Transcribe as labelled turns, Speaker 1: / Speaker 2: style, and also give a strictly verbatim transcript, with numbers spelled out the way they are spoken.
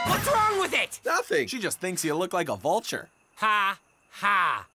Speaker 1: What's wrong with it?
Speaker 2: Nothing.
Speaker 3: She just thinks you look like a vulture.
Speaker 1: Ha, ha.